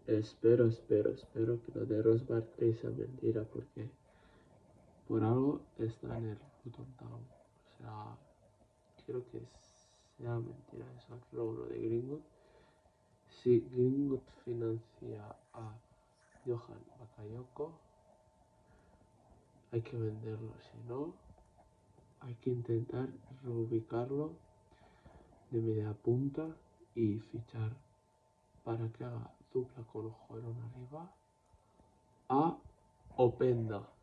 espero que lo de Ross Barkley sea mentira, porque por algo está en el Luton Town. O sea, quiero que sea mentira eso. Luego lo de Greenwood. Si Greenwood financia a Johan Bakayoko, hay que venderlo. Si no, hay que intentar reubicarlo de media punta y fichar para que haga dupla con Ojueron arriba a Openda.